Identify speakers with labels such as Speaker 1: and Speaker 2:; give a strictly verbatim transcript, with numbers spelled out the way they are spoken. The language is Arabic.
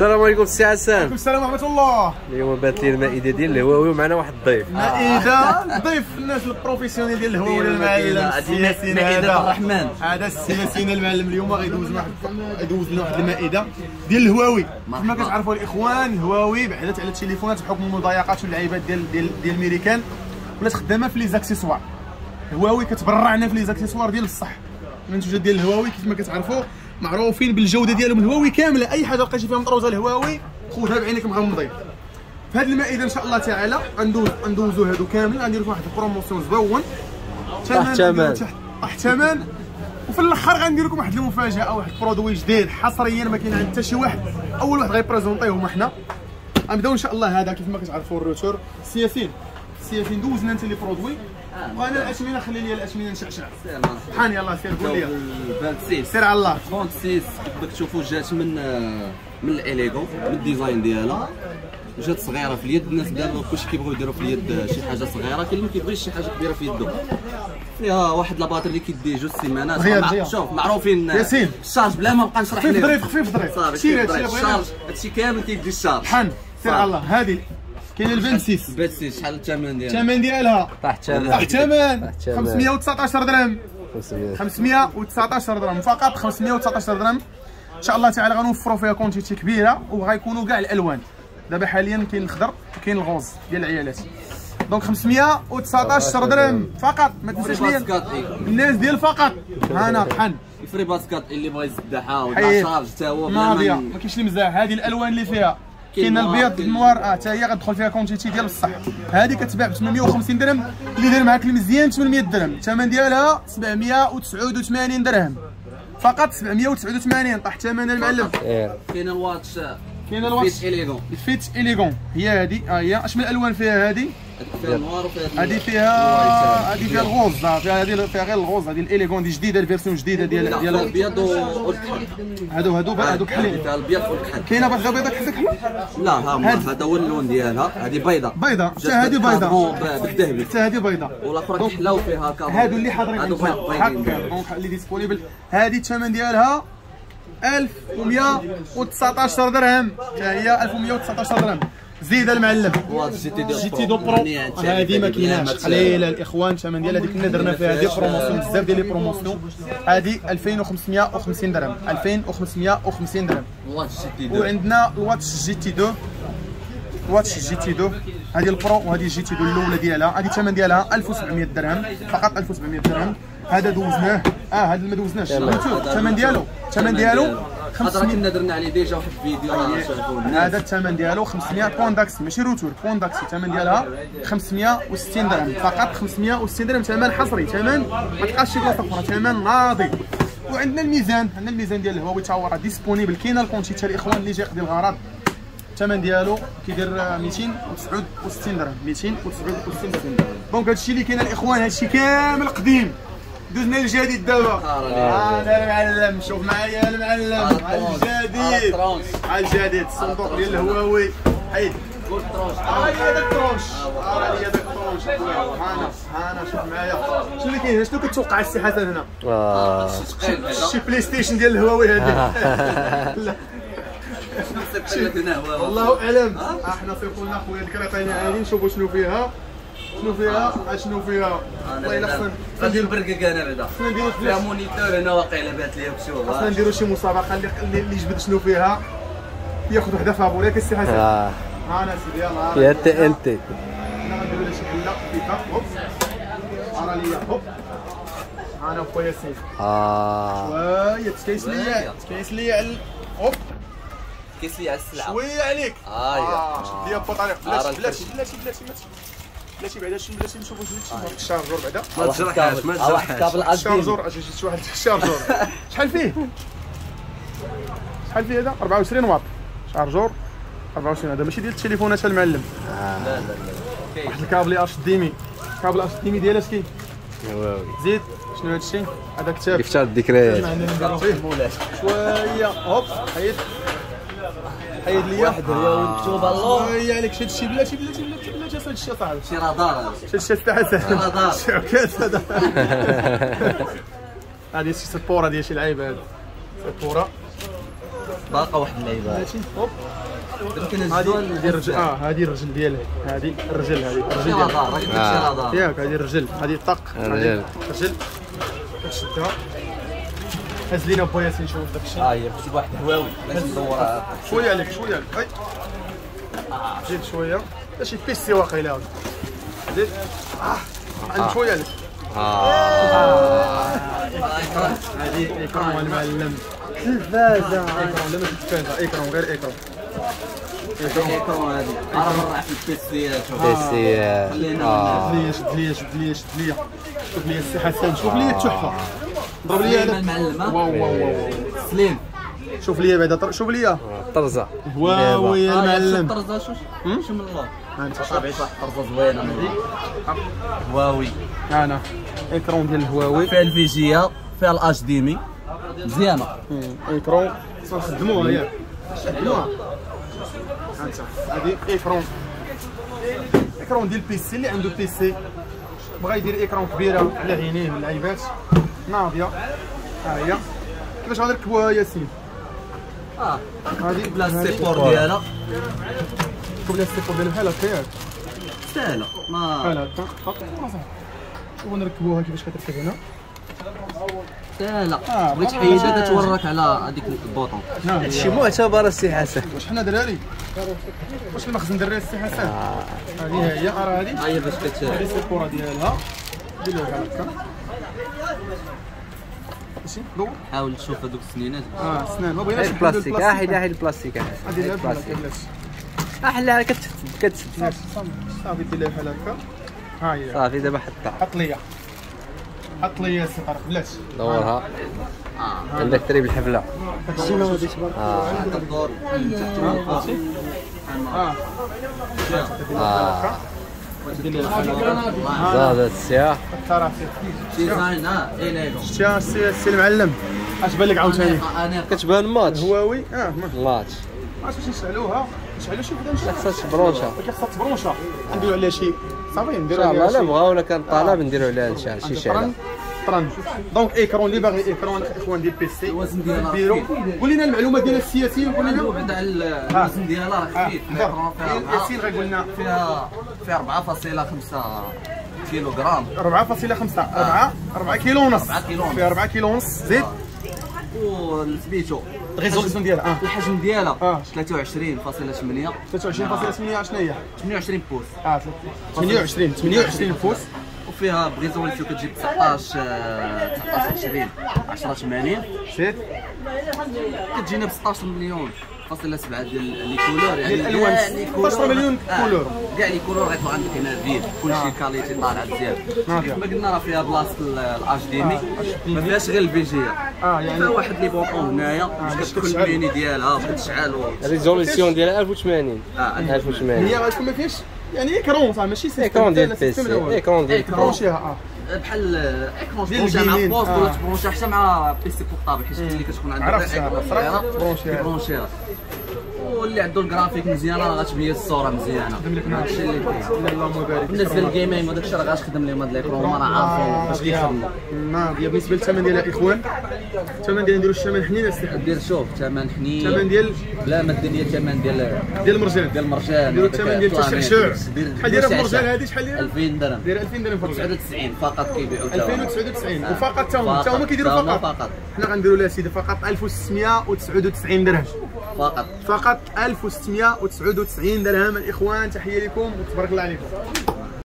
Speaker 1: السلام عليكم السي حسن.
Speaker 2: وعليكم السلام ورحمة الله.
Speaker 1: اليوم بات لي المائدة ديال الهواوي ومعنا واحد الضيف.
Speaker 2: مائدة ضيف الناس البروفيسيونيل ديال الهواوي المعلم السي
Speaker 3: مائدة الرحمن.
Speaker 2: هذا السي ياسين المعلم اليوم غيدوز واحد غيدوز لنا واحد المائدة ديال الهواوي. كما كتعرفوا الاخوان الهواوي بعدت على التليفونات بحكم المضايقات واللعيبات ديال ديال ديال الميريكان ولات خدامه في لي زاكسيسوار. الهواوي كتبرعنا في لي زاكسيسوار ديال الصح. المنتوجات ديال الهواوي كيف ما كتعرفوا معروفين بالجوده ديالهم. الهواوي كامله اي حاجه لقيتي فيها مطروزه الهواوي خذها بعينك مغمضين. في هذه المائده ان شاء الله تعالى غندوز غندوزو هادو كامل غنديرو واحد البروموسيون زوون
Speaker 1: تحت ثمن
Speaker 2: تحت ثمن وفي الاخر غندير لكم واحد المفاجاه واحد برودوي جديد حصريا ما كاين عند حتى شي واحد. اول واحد غيبريزونطيو هما حنا غنبداو ان شاء الله. هذا كيف ما كتعرفوا الروتور سي ياسين سي ياسين دوزنا انت لي برودوي وانا الاثمنه خلي لي الاثمنه نشعشع شحال يلاه سير قول لي
Speaker 3: ستة
Speaker 2: سير على الله
Speaker 3: ستة وثلاثين كما كتشوفوا جات من من الاليغو من الديزاين ديالها جات صغيره في اليد. الناس دابا كلشي كيبغيو يديروا في اليد شي حاجه صغيره كاين اللي ما كيبغيش شي حاجه كبيره في يدو. فيها واحد لاباطري اللي كيدي جوج سيمانات. شوف معروفين
Speaker 2: ياسين
Speaker 3: الشارج بلا ما نبقى نشرح لك
Speaker 2: خفيف خفيف ضريب
Speaker 3: صافي الشارج هادشي كامل كيدي الشارج
Speaker 2: شحال سير على الله. هذه كاين ال ستة وعشرين
Speaker 3: ستة شحال الثمن ديالها؟
Speaker 2: الثمن ديالها
Speaker 1: تحت ثمن
Speaker 2: تحت ثمن خمسمية وتسعطاش درهم خمسمية وتسعطاش درهم فقط خمسمية وتسعطاش درهم. ان شاء الله تعالى غنوفروا فيها كونتيتي كبيره وغيكونوا كاع الالوان. دابا حاليا كاين الخضر وكاين الغوز ديال العيالات. دونك خمسمية وتسعطاش درهم فقط. ما تنساش ليا الناس ديال فقط. هانا بحال
Speaker 3: فري باسكات اللي بغى يسدحها ولا شارج حتى هو
Speaker 2: ناضيه ما كاينش اللي مزاح. هذه الالوان اللي فيها كاين البيض النوار اه حتى هي غتدخل فيها كونتيتي ديال بصح. هذه كتباع ب ثمنمية وخمسين درهم اللي دار معاك المزيان ثمنمية درهم. الثمن ديالها سبعمية وتسعة وثمانين درهم فقط. سبعمية وتسعة وثمانين طاح ثمن المعلم.
Speaker 3: كاين الواتش
Speaker 2: كاين الواتش
Speaker 3: فيت اليغون
Speaker 2: فيت اليغون هي هذه ها هي. اش من الالوان فيها هذه؟
Speaker 3: فيها النوار وفيها
Speaker 2: هذه فيها هذه فيها الغوز فيها هذه فيها غير الغوز. هذه الاليغون دي جديده الفيرسيون جديده ديال ديال
Speaker 3: الابيض والكحل.
Speaker 2: هادو هادو هادو كحلين
Speaker 3: فيها الابيض والكحل.
Speaker 2: كاينه باغا بيضاء كحل كحل؟
Speaker 3: لا ها هذا هو اللون ديالها. هذه بيضاء
Speaker 2: بيضاء حتى هذه بيضاء
Speaker 3: بالذهبي
Speaker 2: حتى هذه بيضاء
Speaker 3: والاخرى كحله وفيها كابو.
Speaker 2: هادو اللي حاضرين هكا دونك اللي ديسبونيبل. هذه الثمن ديالها ألف ومية وتسعطاش درهم حتى هي ألف ومية وتسعطاش درهم. زيد المعلم جي تي دو برو هذه ما كايناش قليله الاخوان. الثمن ديال هذيك كنا درنا فيها هذه بروموسيون بزاف ديال لي بروموسيون. هذه ألفين وخمسمية وخمسين درهم ألفين وخمسمية وخمسين درهم. وعندنا الواتش جي تي دو الواتش جي تي دو هذه البرو وهذه جي تي دو الاولى ديالها. هذه الثمن ديالها ألف وسبعمية درهم فقط ألف وسبعمية درهم. هذا دوزناه اه هذا ما دوزناش الثمن ديالو الثمن ديالو
Speaker 3: خاطر كنا درنا عليه ديجا واحد الفيديو
Speaker 2: هذا الثمن ديالو خمسمية بوان داكسي ماشي روتور بوان داكسي. الثمن ديالها خمسمية وستين درهم فقط. خمسمية وستين درهم ثمن حصري ثمن ما تلقاش شي بلاصه اخرى ثمن ناضي. وعندنا الميزان عندنا الميزان ديال الهواوي تا هو راه ديسبونيبل. كاينه الكونتيتي الاخوان اللي جا يقضي الغرض. الثمن ديالو كيدير ميتين وتسعة وستين درهم ميتين وتسعة وستين درهم. دونك هادشي اللي كاين الاخوان هادشي كامل قديم. دوزنا للجديد دابا. انا المعلم شوف معايا المعلم الجديد الجديد الصندوق ديال الهواوي. حيد ها هي داك الترونش ها هي داك الترونش. هانا هانا شوف معايا شنو اللي كاين. شنو كتوقع السي حسن هنا؟
Speaker 1: اه
Speaker 2: شي بلاي ستيشن ديال الهواوي هذه. لا والله اعلم. احنا صيفطوا خويا الكريطينه عادي نشوفوا شنو فيها شنو فيها شنو فيها. والله الا خصنا
Speaker 3: نديرو بركك انا بعدا
Speaker 2: خصنا نديرو
Speaker 3: فيها مونيتور هنا واقيلا بات ليا بشوف.
Speaker 2: خصنا نديرو شي مسابقه اللي اللي يجبد شنو فيها ياخذ وحده فابور ياك السي حسن. ها انا سيدي يلاه
Speaker 1: يا انت انت
Speaker 2: انا غنديرو لها شي حله خفيفه. هوب ارا ليا هوب انا خويا سيدي
Speaker 1: اه
Speaker 2: شويه تكيس ليا تكيس ليا على هوب
Speaker 3: كيس لي على السلعه
Speaker 2: شويه عليك.
Speaker 3: اه
Speaker 2: شد ليا البطاريه بلاتي بلاتي بلاتي بلاتي بلاتي بعدا شي بلاتي نشوفوا شنو هذاك الشارجور بعدا.
Speaker 1: ما تجرحش ما تجرحش
Speaker 2: الشارجور اجي جيت واحد الشارجور شحال فيه شحال فيه هذا أربعة وعشرين واط شارجور أربعة وعشرين. هذا ماشي ديال التليفونات المعلم.
Speaker 3: لا لا لا
Speaker 2: واحد الكابلي اتش دي ام كابل اتش دي ام ديال اش كاين
Speaker 1: هواوي.
Speaker 2: زيد شنو هذا الشيء هذا كتاب
Speaker 1: كيف شاد الذكريات
Speaker 2: مولاش شويه هوب حيد حيد ليا
Speaker 3: واحد هي مكتوبه الله
Speaker 2: شويه عليك شاد شي بلاتي بلاتي بلاتي بلاتي هذا الشيء صاحبي
Speaker 3: شي رادار
Speaker 2: شاد شي تاع حسن
Speaker 3: رادار
Speaker 2: شوكات هذا. هذه شي سبوره ديال شي لعيبه هذه سبوره
Speaker 3: باقا واحد اللعيبه
Speaker 2: ماشي هوب
Speaker 3: يمكن
Speaker 2: هذه
Speaker 3: الزول
Speaker 2: هذه الرجل اه هذه الرجل ديالها هذه الرجل هذه الرجل
Speaker 3: ديالها
Speaker 2: ديالها
Speaker 3: راك داكشي راه
Speaker 2: ياك هذه الرجل هذه طق
Speaker 1: الرجل.
Speaker 2: الرجل كتشدها هز لينا با ياسين شوف داك الشيء
Speaker 3: ها هي كتب واحد هواوي باش ندورها
Speaker 2: شويه عليك شويه عليك اي زيد شويه شي بيسي واقيلا زيد اه عندك شويه عليك هذه اكرام المعلم تلفازه اكرام لا ماشي تلفازه اكرام غير اكرام
Speaker 3: اكرام هذه راه مرة في البيسيات
Speaker 1: بيسي
Speaker 3: خلينا
Speaker 2: شد ليا شد ليا شد ليا شد ليا شوف ليا السي حسن شوف ليا التحفه ضرب ليا
Speaker 3: سليم
Speaker 2: هذا
Speaker 3: المعلم ها؟
Speaker 2: واو واو واو
Speaker 3: سليم
Speaker 2: شوف ليا بعدا شوف ليا
Speaker 1: طرزه
Speaker 2: واو يا المعلم
Speaker 3: الطرزه شوف شوف من الله
Speaker 2: ها انت شوف
Speaker 3: طبيعي واحد الطرزه زوينه من هواوي
Speaker 2: انا اكرون ديال الهواوي
Speaker 3: فيها الفيجيه فيها الاش ديمي مزيانه
Speaker 2: اكرون نخدموها ياك نخدموها ها انت هذه اكرون اكرون ديال البيسي اللي عنده بيسي بغا يدير اكرون كبيره على عينيه واللعيبات ناضيه ها هي كيفاش غنركبوها ياسين
Speaker 3: اه
Speaker 2: هذه
Speaker 3: بلا السيبور ديالها
Speaker 2: شوف لي السيبور ديالها بحال هكا ياك
Speaker 3: سهله ما
Speaker 2: بحال هكا هاك شوفوا نركبوها كيفاش كتركب هنا
Speaker 3: سهله
Speaker 2: آه،
Speaker 3: بغيت
Speaker 2: مرة
Speaker 3: حيدها
Speaker 2: واحدة.
Speaker 3: كتورك على هذيك البوطون
Speaker 1: هادشي معتبر السي حسن.
Speaker 2: واش حنا دراري واش المخزن دراري السي حسن هذه هي راه هذه
Speaker 3: هي باش كت
Speaker 2: هذه السيبوره ديالها دير لها بحال هكا ماشي دور
Speaker 3: حاول تشوف هذوك السنينات
Speaker 2: اه سنان ما بغيناش
Speaker 1: حيد البلاستيك اه حيد حيد البلاستيك اه
Speaker 2: غادي لها بحال هكا بلاش
Speaker 1: حلها كتسد كتسد
Speaker 2: ماشي صافي دير لها بحال هكا ها هي
Speaker 1: صافي دابا حطها
Speaker 2: حط ليا حط ليا السي طارق بلاش
Speaker 1: دورها عندك تريب الحفله
Speaker 2: شنو غادي تبارك
Speaker 1: اه
Speaker 3: الدور
Speaker 2: اه
Speaker 1: اه
Speaker 2: دير لها بحال هكا
Speaker 1: زادت السياح
Speaker 2: الترافيق
Speaker 3: ديزاين اه ايليغون
Speaker 2: شتي السي السي المعلم اش بان لك عاوتاني
Speaker 3: انا
Speaker 1: كتبان ماتش
Speaker 2: هواوي اه ما
Speaker 1: ماتش
Speaker 2: عرفتش باش نشعلوها نشعلو شي وحده نشعلو
Speaker 1: خاصها تبرونشا
Speaker 2: خاصها تبرونشا نديرو عليها شي صافي
Speaker 1: ان
Speaker 2: نديرو
Speaker 1: شاء الله
Speaker 2: عليها
Speaker 1: الا
Speaker 2: شي
Speaker 1: بغاو ولا كان طلب نديرو عليها شي شي شعله
Speaker 2: طرن طرن دونك ايكرون اللي باغي ايكرون الاخوان ديال بيسي
Speaker 3: الوزن ديالها
Speaker 2: ديرو قول لنا المعلومات ديال السياسيين قول
Speaker 3: عنده
Speaker 2: لنا
Speaker 3: بعدا الوزن ديالها راه خفيف
Speaker 2: ياسين غيقول لنا
Speaker 3: فيها فيها أربعة فاصلة خمسة كيلو غرام
Speaker 2: أربعة فاصلة خمسة أربعة أربعة كيلو ونص
Speaker 3: أربعة كيلو ونص.
Speaker 2: فيها أربعة كيلو ونص زيد
Speaker 3: وسميتو
Speaker 2: الريزوليسيون ديالها اه
Speaker 3: الحجم ديالها
Speaker 2: آه.
Speaker 3: ثلاثة وعشرين فاصلة ثمانية
Speaker 2: ثلاثة وعشرين فاصلة ثمانية شنو هي؟
Speaker 3: ثمانية وعشرين بوص
Speaker 2: اه ثمانية وعشرين ثمانية وعشرين فوس
Speaker 3: وفيها بريزوليسيون كتجيب تسعطاش تسعطاش عشرين عشرة ثمانين
Speaker 2: زيد
Speaker 3: كتجينا ب ستطاش مليون فاصلة سبعة ديال لي كولور يعني
Speaker 2: ديال الألوان.
Speaker 3: كاع لي
Speaker 2: ستطاش
Speaker 3: كولور-
Speaker 2: مليون
Speaker 3: آه،
Speaker 2: كولور.
Speaker 3: كاع لي كولور غيطلعوا عندك هنا فيد كلشي كاليتي طالعه مزيان
Speaker 2: ناضية.
Speaker 3: كما قلنا راه فيها بلاصه الاش دي مي ما فيهاش غير الفيجيه
Speaker 2: اه
Speaker 3: فيها
Speaker 2: يعني
Speaker 3: واحد لي بوطون هنايا
Speaker 2: باش
Speaker 3: باش كتدخل
Speaker 2: كتشعل.
Speaker 3: الميني ديالها باش كتشعل و-
Speaker 1: الريزوليسيون ديالها ألف وثمانين
Speaker 3: اه
Speaker 1: ألف وثمانين
Speaker 2: هي غتكون ما فيهاش يعني ايكرون صح ماشي سيستم
Speaker 1: ايكرون ديال
Speaker 2: لا سيستم
Speaker 1: البيسي
Speaker 2: الأول.
Speaker 1: ايكرون ديال
Speaker 3: إيكرون.
Speaker 2: برونشيها اه
Speaker 3: بحال ايكرون
Speaker 2: ديال
Speaker 3: تبرونشا مع
Speaker 2: الجيمين.
Speaker 3: بوست
Speaker 2: آه.
Speaker 3: ولا تبرونشا حتى مع بيسي بورطابل حيت اللي كتكون عندها
Speaker 2: عرفتها.
Speaker 3: إيكرون
Speaker 2: صراحة
Speaker 3: صغيرة
Speaker 2: تبرونشيها.
Speaker 3: تبرونشيها واللي عنده الجرافيك مزيان راه غتميز الصوره مزيانه هادشي اللي كاين
Speaker 2: اللهم بارك
Speaker 3: بالنسبه للجيمين وداك الشيء راه غتخدم لهم هاد الايكرون هما راه عارفين باش كيخدموا
Speaker 2: ناضيه بالنسبه للثمن ديالها اخوان الثمن ديال نديرو الثمن حنين السي
Speaker 3: دير شوف ثمن حنين
Speaker 2: الثمن ديال
Speaker 3: لا ما دير لي الثمن ديال
Speaker 2: ديال المرجان
Speaker 3: ديال المرجان
Speaker 2: نديرو الثمن ديال التشعشع شحال دايره في المرجان هذه شحال دايره
Speaker 3: ألفين درهم
Speaker 2: دايره ألفين درهم في
Speaker 3: تسعة
Speaker 2: الرجال
Speaker 3: وتسعين فقط كيبيعوا تا
Speaker 2: ألفين
Speaker 3: هما.
Speaker 2: وتسعة وتسعين
Speaker 3: آه.
Speaker 2: وفقط تا هما تا هما
Speaker 3: فقط،
Speaker 2: كيديروا
Speaker 3: تا هما
Speaker 2: فقط
Speaker 3: فقط
Speaker 2: حنا غنديروا لها سيدي فقط ألف وستمية وتسعة وتسعين درهم
Speaker 3: فقط
Speaker 2: فقط ألف وستمية وتسعة وتسعين درهم الاخوان تحيه لكم وتبارك الله عليكم